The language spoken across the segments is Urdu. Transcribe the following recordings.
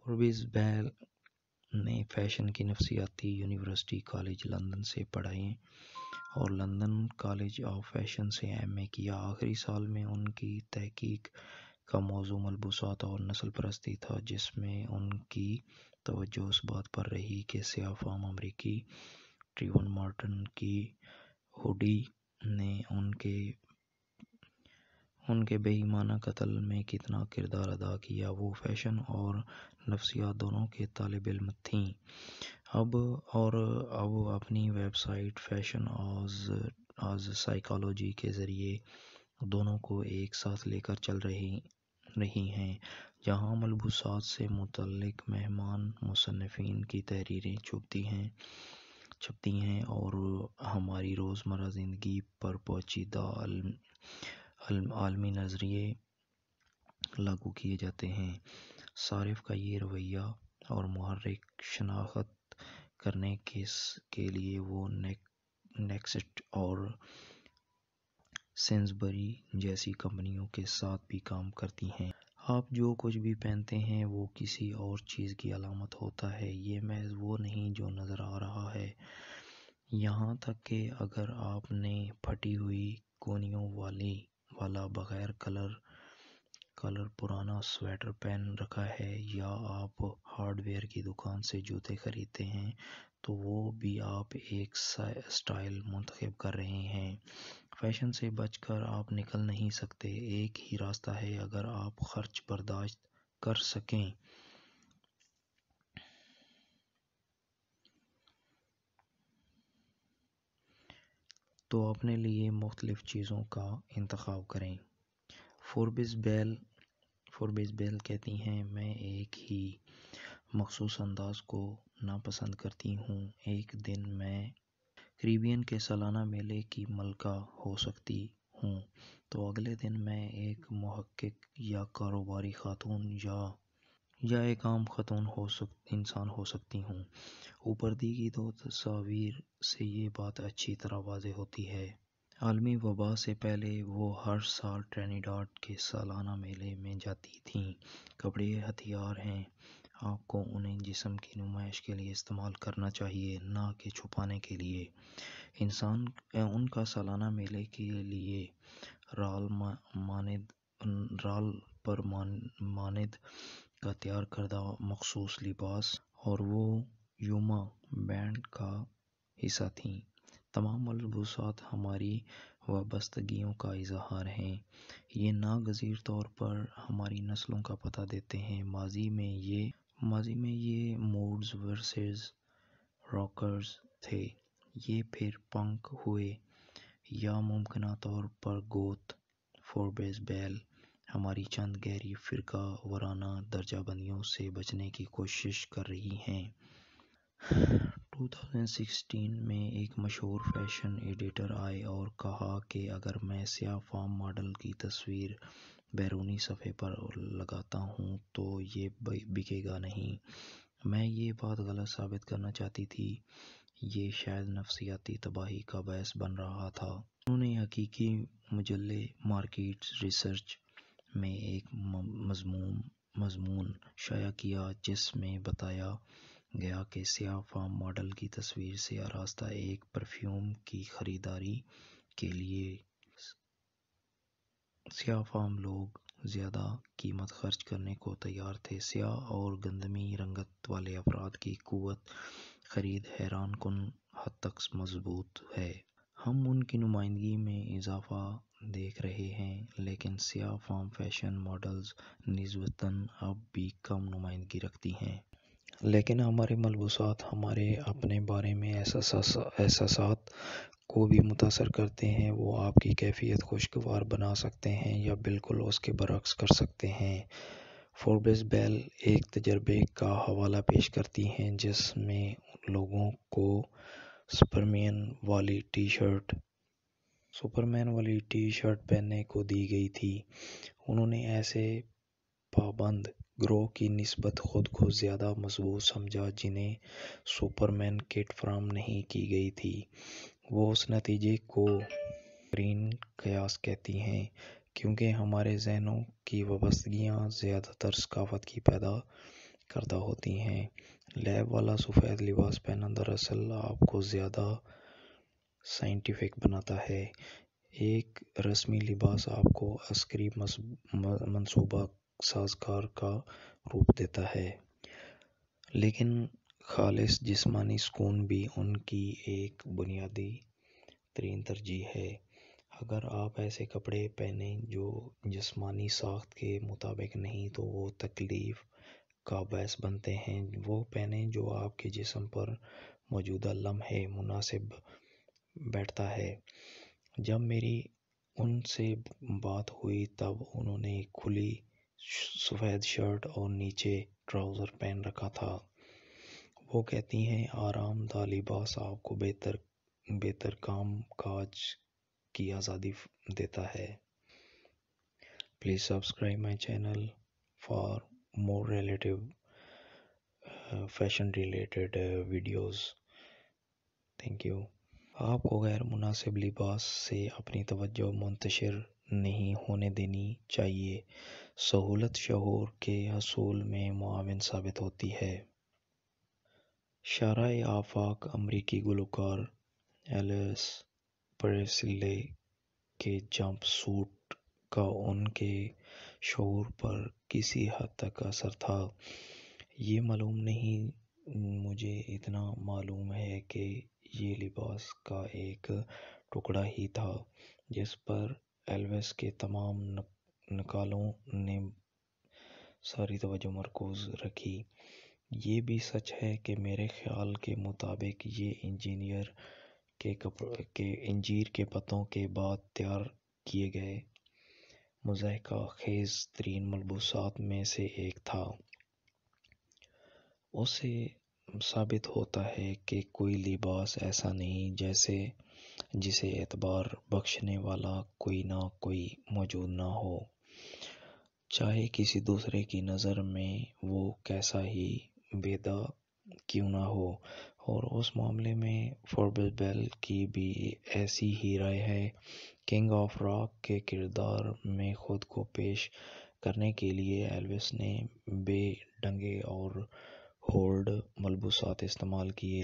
فوربیز بیل نے فیشن کی نفسیاتی یونیورسٹی کالج لندن سے پڑھائی اور لندن کالج آف فیشن سے ایم اے کیا۔ آخری سال میں ان کی تحقیق کا موضوع ملبوسات اور نسل پرستی تھا، جس میں ان کی توجہ اس بات پر رہی کہ سیاہ فام امریکی ٹریون مارٹن کی ہوڈی نے ان کے بے ایمانہ قتل میں کتنا کردار ادا کیا۔ وہ فیشن اور نفسیات دونوں کے طالب علم تھیں۔ اب اپنی website fashion as psychology کے ذریعے دونوں کو ایک ساتھ لے کر چل رہی ہیں، جہاں ملبوسات سے متعلق مہمان مصنفین کی تحریریں چھپتی ہیں اور ہماری روزمرہ زندگی پر پیچیدہ عالمی نظریے لاگو کیے جاتے ہیں۔ صارف کا یہ رویہ اور محرک شناخت کرنے کے لیے وہ نیکسٹ اور سینسبری جیسی کمپنیوں کے ساتھ بھی کام کرتی ہیں۔ آپ جو کچھ بھی پہنتے ہیں وہ کسی اور چیز کی علامت ہوتا ہے، یہ محض وہ نہیں جو نظر آ رہا ہے۔ یہاں تک کہ اگر آپ نے پھٹی ہوئی کونیوں والا بغیر کلر پرانا سویٹر پہن رکھا ہے، یا آپ ہارڈ ویئر کی دکان سے جوتے خریدتے ہیں، تو وہ بھی آپ ایک سٹائل منتخب کر رہے ہیں۔ فیشن سے بچ کر آپ نکل نہیں سکتے۔ ایک ہی راستہ ہے، اگر آپ خرچ برداشت کر سکیں تو اپنے لیے مختلف چیزوں کا انتخاب کریں۔ فوربیز بیل کہتی ہیں، میں ایک ہی مخصوص انداز کو ناپسند کرتی ہوں۔ ایک دن میں کیریبین کے سالانہ میلے کی ملکہ ہو سکتی ہوں، تو اگلے دن میں ایک محقق یا کاروباری خاتون یا ایک عام انسان ہو سکتی ہوں۔ اوپر دی گئی دو تصاویر سے یہ بات اچھی طرح واضح ہوتی ہے۔ عالمی وبا سے پہلے وہ ہر سال ٹرینیڈاڈ کے سالانہ میلے میں جاتی تھیں۔ کپڑے ہتھیار ہیں، آپ کو انہیں جسم کی نمائش کے لیے استعمال کرنا چاہیے، نہ کہ چھپانے کے لیے۔ ان کا سالانہ میلے کے لیے رال پر ماند کا تیار کردہ مخصوص لباس اور وہ یوما بینڈ کا حصہ تھیں۔ تمام ملبوسات ہماری وابستگیوں کا اظہار ہیں۔ یہ ناگزیر طور پر ہماری نسلوں کا پتہ دیتے ہیں۔ ماضی میں یہ موڈز ورسز راکرز تھے، یہ پھر پنک ہوئے، یا ممکنہ طور پر گوتھ۔ فوربیز بیل ہماری چند گہری فرقہ وارانہ درجہ بندیوں سے بچنے کی کوشش کر رہی ہیں۔ 2016 میں ایک مشہور فیشن ایڈیٹر آئے اور کہا کہ اگر میں سیاہ فام ماڈل کی تصویر بیرونی صفحے پر لگاتا ہوں تو یہ بکے گا نہیں۔ میں یہ بات غلط ثابت کرنا چاہتی تھی۔ یہ شاید نفسیاتی تباہی کا باعث بن رہا تھا۔ انہوں نے حقیقی مجلے مارکیٹ ریسرچ میں ایک مضمون شائع کیا جس میں بتایا گیا کہ سیاہ فام ماڈل کی تصویر سے آراستہ ایک پرفیوم کی خریداری کے لیے سیاہ فام لوگ زیادہ قیمت خرچ کرنے کو تیار تھے۔ سیاہ اور گندمی رنگت والے افراد کی قوت خرید حیران کن حد تک مضبوط ہے۔ ہم ان کی نمائندگی میں اضافہ دیکھ رہے ہیں، لیکن سیاہ فام فیشن ماڈلز نسبتاً اب بھی کم نمائندگی رکھتی ہیں۔ لیکن ہمارے ملبوسات ہمارے اپنے بارے میں احساسات کو بھی متاثر کرتے ہیں۔ وہ آپ کی کیفیت خوشگوار بنا سکتے ہیں یا بالکل اس کے برعکس کر سکتے ہیں۔ فوربیز بیل ایک تجربے کا حوالہ پیش کرتی ہیں جس میں لوگوں کو سپرمین والی ٹی شرٹ پہننے کو دی گئی تھی۔ انہوں نے ایسے پابند گروہ کی نسبت خود کو زیادہ مضبوط سمجھا جنہیں سپرمین کٹ فراہم نہیں کی گئی تھی۔ وہ اس نتیجے کو بہترین قیاس کہتی ہیں، کیونکہ ہمارے ذہنوں کی وابستگیاں زیادہ تر ثقافت کی پیدا کردہ ہوتی ہیں۔ لیب والا سفید لباس پہننا دراصل آپ کو زیادہ سائنٹیفک بناتا ہے۔ ایک رسمی لباس آپ کو عسکری منصوبہ سازگار کا روپ دیتا ہے، لیکن خالص جسمانی سکون بھی ان کی ایک بنیادی ترین ترجیح ہے۔ اگر آپ ایسے کپڑے پہنیں جو جسمانی ساخت کے مطابق نہیں تو وہ تکلیف کا باعث بنتے ہیں۔ وہ پہنیں جو آپ کے جسم پر موجودہ لمحے مناسب بیٹھتا ہے۔ جب میری ان سے بات ہوئی تب انہوں نے کھلی سفید شرٹ اور نیچے ٹراؤزر پہن رکھا تھا۔ وہ کہتی ہیں آرام دہ لباس آپ کو بہتر کام کاج کی آزادی دیتا ہے۔ Please subscribe my channel for more fashion related videos. Thank you. آپ کو غیر مناسب لباس سے اپنی توجہ منتشر نہیں ہونے دینی چاہیے۔ سہولت شعور کے حصول میں معاون ثابت ہوتی ہے۔ شاہراہ آفاق امریکی گلوکار ایلوس پریسلے کے جمپ سوٹ کا ان کے شعور پر کسی حد تک اثر تھا۔ یہ معلوم نہیں، مجھے اتنا معلوم ہے کہ یہ لباس کا ایک ٹکڑا ہی تھا جس پر ایلوس کے تمام نکالوں نے ساری توجہ مرکوز رکھی۔ یہ بھی سچ ہے کہ میرے خیال کے مطابق یہ انجیر کے پتوں کے بعد تیار کیے گئے مضحکہ خیز ترین ملبوسات میں سے ایک تھا۔ اس سے ثابت ہوتا ہے کہ کوئی لباس ایسا نہیں جسے اعتبار بخشنے والا کوئی نہ کوئی موجود نہ ہو، چاہے کسی دوسرے کی نظر میں وہ کیسا ہی بیدا کیوں نہ ہو۔ اور اس معاملے میں فوربس بیل کی بھی ایسی ہی رائے ہے۔ کنگ آف راک کے کردار میں خود کو پیش کرنے کے لیے ایلوس نے بے ڈنگے اور ہولڈ ملبوسات استعمال کیے۔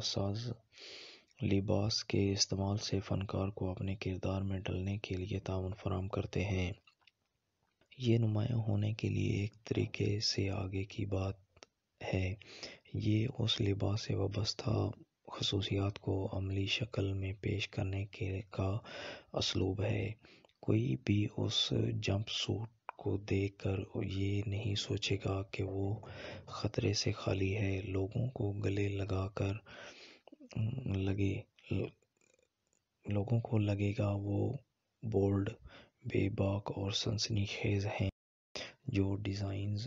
لباس کے استعمال سے فنکار کو اپنے کردار میں ڈھلنے کے لیے تعاون فراہم کرتے ہیں۔ یہ نمایاں ہونے کے لیے ایک طریقے سے آگے کی بات ہے۔ یہ اس لباس سے وابستہ خصوصیات کو عملی شکل میں پیش کرنے کا اسلوب ہے۔ کوئی بھی اس جمپ سوٹ کو دیکھ کر یہ نہیں سوچے گا کہ وہ خطرے سے خالی ہے۔ لوگوں کو لگے گا وہ بولڈ، بے باک اور سنسنی خیز ہیں۔ جو ڈیزائنز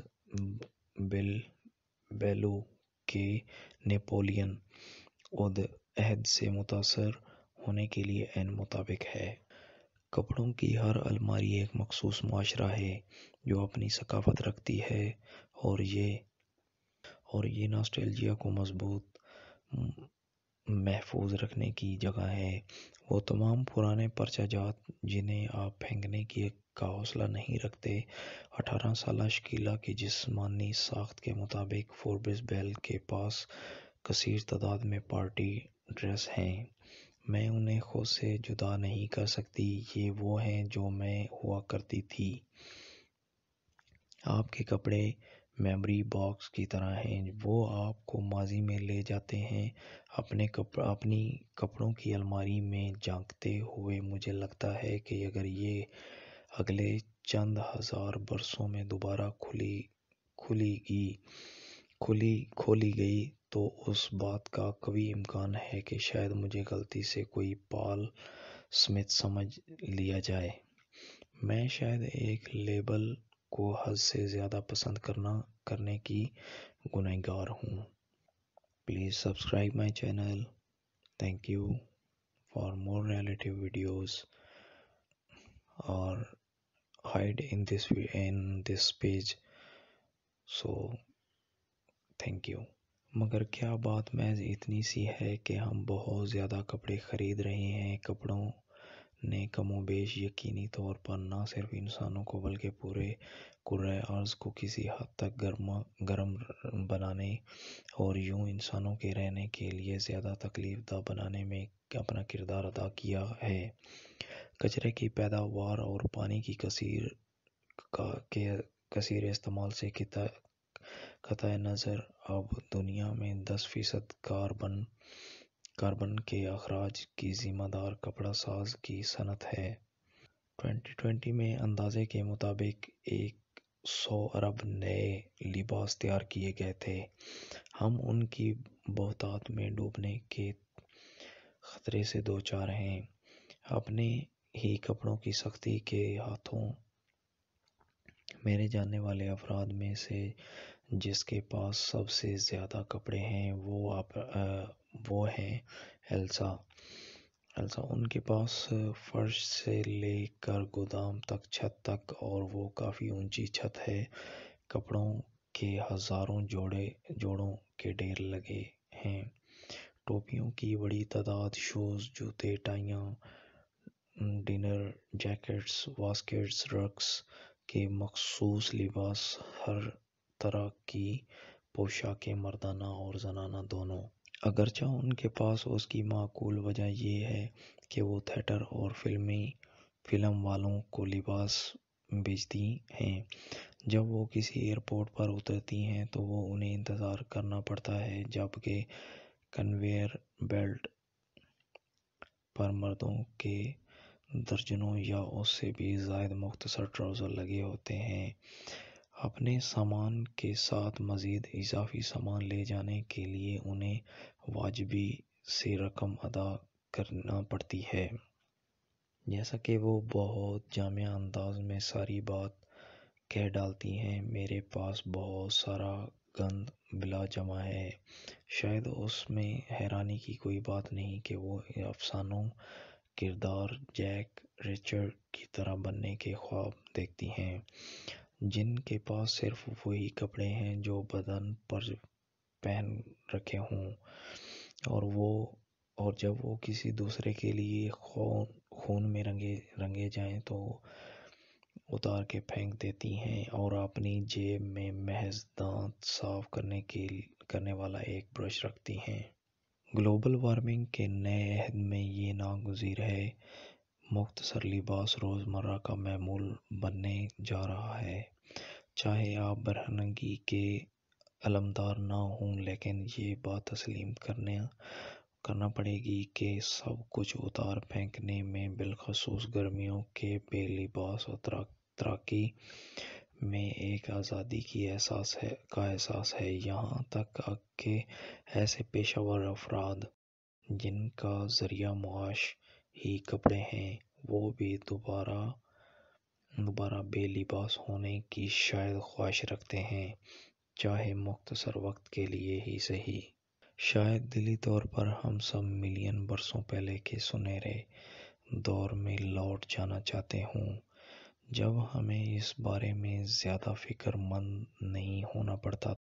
بیلو کے نیپولین عہد سے متاثر ہونے کے لیے عین مطابق ہے۔ کپڑوں کی ہر الماری ایک مخصوص معاشرہ ہے جو اپنی ثقافت رکھتی ہے، اور یہ ناسٹیلجیا کو محفوظ رکھنے کی جگہ ہے۔ وہ تمام پرانے پرچہ جات جنہیں آپ پھینکنے کا حوصلہ نہیں رکھتے۔ 18 سالہ شکیلا کی جسمانی ساخت کے مطابق فوربس بیل کے پاس کثیر تعداد میں پارٹی ڈریس ہیں۔ میں انہیں خود سے جدا نہیں کر سکتی۔ یہ وہ ہیں جو میں ہوا کرتی تھی۔ آپ کے کپڑے میموری باکس کی طرح ہیں۔ وہ آپ کو ماضی میں لے جاتے ہیں۔ اپنی کپڑوں کی الماری میں جھانکتے ہوئے مجھے لگتا ہے کہ اگر یہ اگلے چند ہزار برسوں میں دوبارہ کھولی گئی تو اس بات کا قوی امکان ہے کہ شاید مجھے غلطی سے کوئی پال سمتھ سمجھ لیا جائے۔ میں شاید ایک لیبل کو حد سے زیادہ پسند کرنے کی گنہگار ہوں۔ Please subscribe my channel. Thank you for more relative videos اور hide in this page. So thank you. مگر کیا بات محض اتنی سی ہے کہ ہم بہت زیادہ کپڑے خرید رہے ہیں؟ کپڑوں نے کم و بیش یقینی طور پر نہ صرف انسانوں کو بلکہ پورے کرۂ ارض کو کسی حد تک گرم بنانے اور یوں انسانوں کے رہنے کے لیے زیادہ تکلیف دہ بنانے میں اپنا کردار ادا کیا ہے۔ کچرے کی پیداوار اور پانی کی کثیر استعمال سے قطع نظر اب دنیا میں 10% کاربن کے اخراج کی ذمہ دار کپڑا ساز کی صنعت ہے۔ 2020 میں اندازے کے مطابق 100 ارب نئے لباس تیار کیے گئے تھے۔ ہم ان کی بہتات میں ڈوبنے کے خطرے سے دوچار ہیں۔ اپنے ہی کپڑوں کی سختی کے ہاتھوں میرے جاننے والے افراد میں سے جس کے پاس سب سے زیادہ کپڑے ہیں وہ ہیں ایلسا۔ ان کے پاس فرش سے لے کر گودام تک چھت تک، اور وہ کافی اونچی چھت ہے۔ کپڑوں کے ہزاروں جوڑوں کے ڈھیر لگے ہیں، ٹوپیوں کی بڑی تعداد، شوز، جوتے، ٹائیاں، ڈنر جیکٹس، واسکٹس، رگز کے مخصوص لباس، ہر طرح کی پوشاکیں مردانہ اور زنانہ دونوں۔ اگرچہ ان کے پاس اس کی معقول وجہ یہ ہے کہ وہ تھیٹر اور فلم والوں کو لباس بیچتی ہیں۔ جب وہ کسی ایئرپورٹ پر اترتی ہیں تو انہیں انتظار کرنا پڑتا ہے جب کہ کنویئر بیلٹ پر مردوں کے درجنوں یا اس سے بھی زائد مختصر ٹراؤزر لگے ہوتے ہیں۔ اپنے سامان کے ساتھ مزید اضافی سامان لے جانے کے لیے انہیں واجبی سی رقم ادا کرنا پڑتی ہے۔ جیسا کہ وہ بہت جامع انداز میں ساری بات کہہ ڈالتی ہیں، میرے پاس بہت سارا گند بلا جمع ہے۔ شاید اس میں حیرانی کی کوئی بات نہیں کہ وہ افسانوں کردار جیک ریچر کی طرح بننے کے خواب دیکھتی ہیں، جن کے پاس صرف وہی کپڑے ہیں جو بدن پر پہن رکھے ہوں، اور جب وہ کسی دوسرے کے لیے خون میں رنگے جائیں تو اتار کے پھینک دیتی ہیں اور اپنی جیب میں محض دانت صاف کرنے والا ایک برش رکھتی ہیں۔ گلوبل وارمنگ کے نئے عہد میں یہ ناگزیر ہے، مختصر لباس روزمرہ کا معمول بننے جا رہا ہے۔ چاہے آپ برہنگی کے علمبردار نہ ہوں، لیکن یہ بات تسلیم کرنا پڑے گی کہ سب کچھ اتار پھینکنے میں، بالخصوص گرمیوں کے بے لباس و تاراکی میں، ایک آزادی کا احساس ہے۔ یہاں تک کہ ایسے پیشہ ور افراد جن کا ذریعہ معاش ہی کپڑے ہیں، وہ بھی دوبارہ بے لباس ہونے کی شاید خواہش رکھتے ہیں، چاہے مختصر وقت کے لیے ہی سہی۔ شاید دلی طور پر ہم سب ملین برسوں پہلے کے سنہرے دور میں لوٹ جانا چاہتے ہوں، جب ہمیں اس بارے میں زیادہ فکر مند نہیں ہونا پڑتا